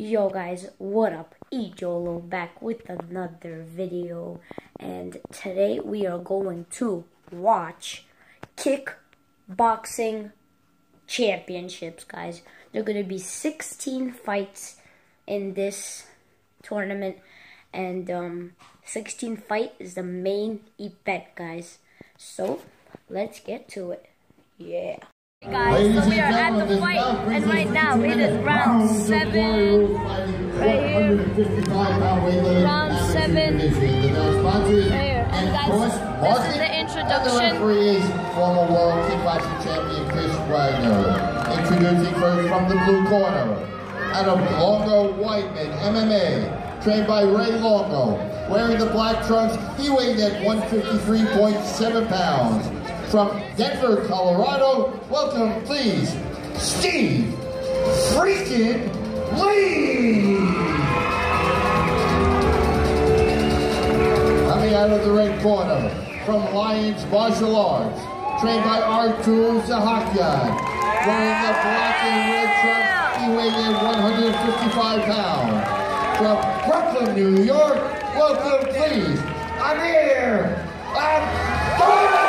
Yo guys, what up? YOLO back with another video, and today we are going to watch kickboxing championships, guys. There are going to be 16 fights in this tournament, and 16 fight is the main event, guys. So let's get to it. Yeah. Hey guys, so we are at the fight, and right now it is round 7, right here, round 7, right here, and guys, this is the introduction. The referee is former world kickboxing champion Chris Wagner. Introducing first from the blue corner, out of Longo Whiteman, MMA, trained by Ray Longo, wearing the black trunks, he weighed at 153.7 pounds. From Denver, Colorado, welcome, please, Steve freaking Lee! Coming out of the red corner, from Lions Martial Arts, trained by Artur Zahakyan, wearing the black and red trunks, he weighed in 155 pounds. From Brooklyn, New York, welcome, please, Amir Abdullah!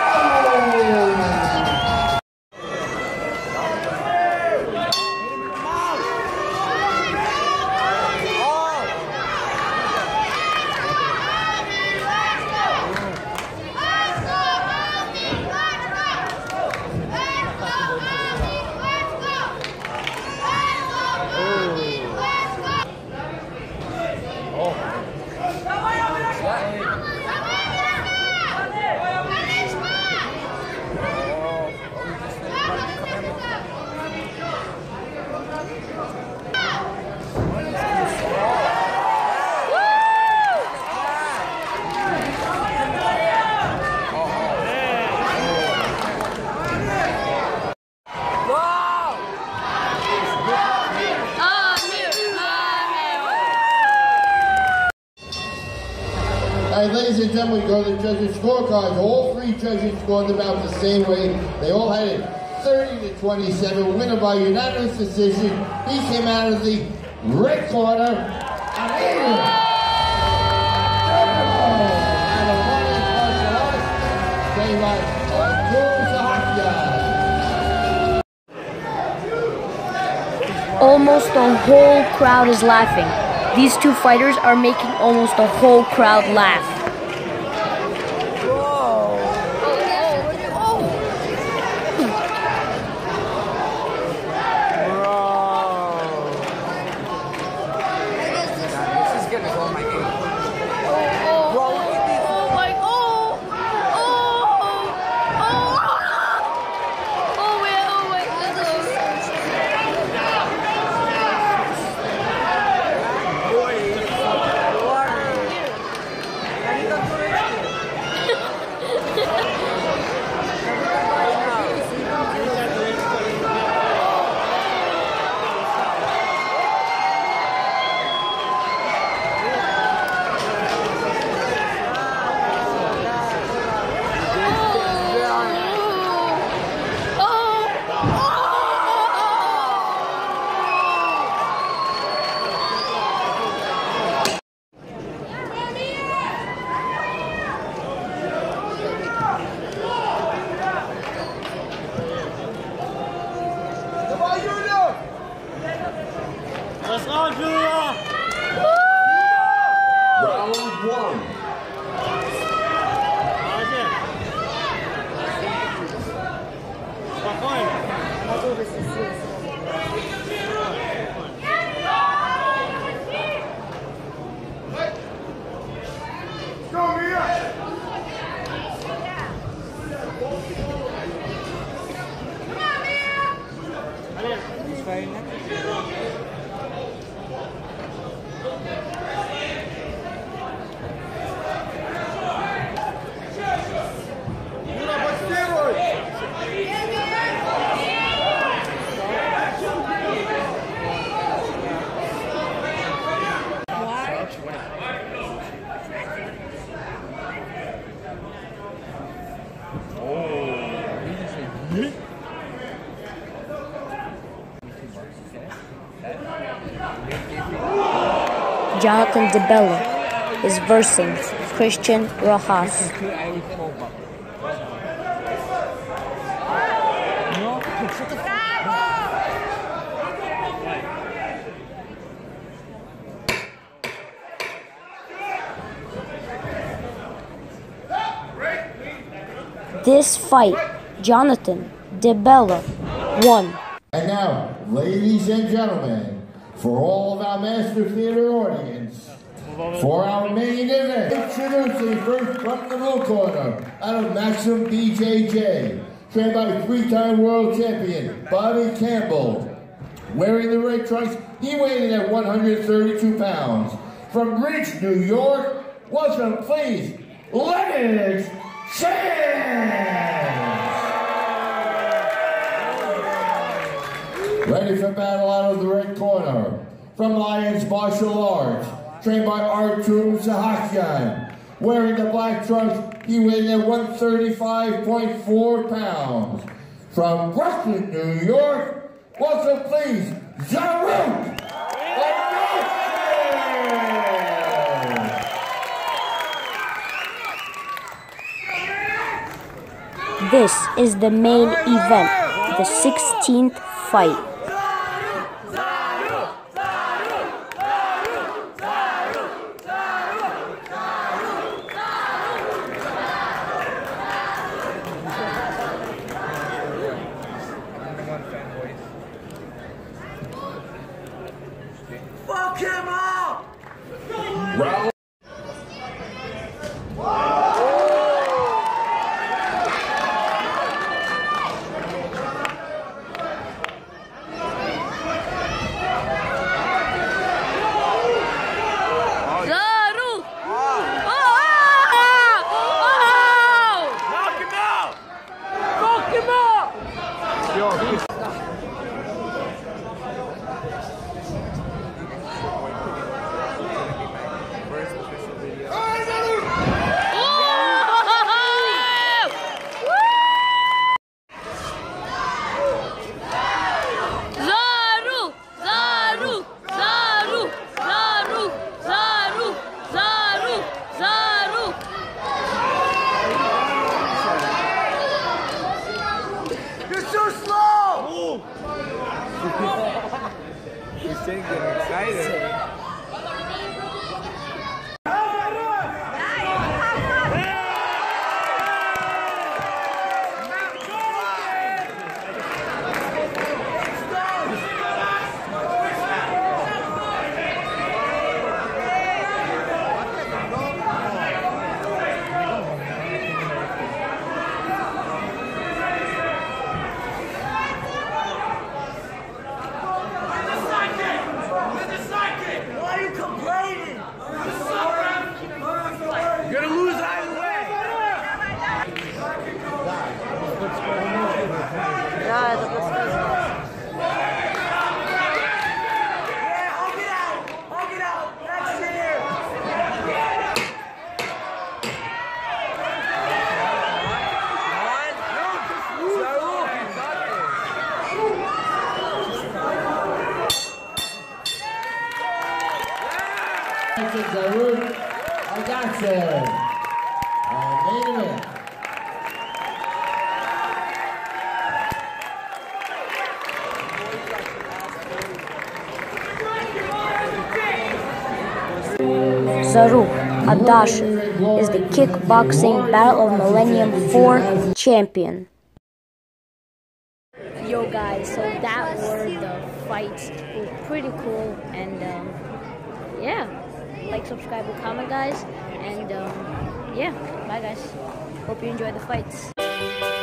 Alright, ladies and gentlemen, we go to the judges' scorecards. All three judges scored about the same way. They all had it 30-27, winner by unanimous decision. He came out of the red corner. Amir Almost the whole crowd is laughing. These two fighters are making almost the whole crowd laugh. Let's go, Julia! Round 1. Oh, Jonathan DeBella is versing Christian Rojas. This fight, Jonathan DeBella won. And now, ladies and gentlemen, for all of our Master Theater audience, for our main event, introducing first from the blue corner, out of Maxim BJJ, trained by three-time world champion Bobby Campbell. Wearing the red trunks, he weighed in at 132 pounds. From Ridge, New York, welcome, please, Lennox Ready for battle out of the red corner. From Lions Martial Arts, trained by Artur Sahakian. Wearing the black trunks, he weighed in at 135.4 pounds. From Brooklyn, New York, welcome please, Zaruk. This is the main event, the 16th fight. Fuck him up! Round. He's getting excited. You're gonna lose either way. Yeah, hug it out. Hug it out. That's it here. Zaruk, I got you. Main event. Zaruk Adashev is the kickboxing Battle of Millennium 4 champion. Yo guys, so that were the fights. It was pretty cool, and yeah, like, subscribe, and comment, guys, and yeah, bye guys. Hope you enjoy the fights.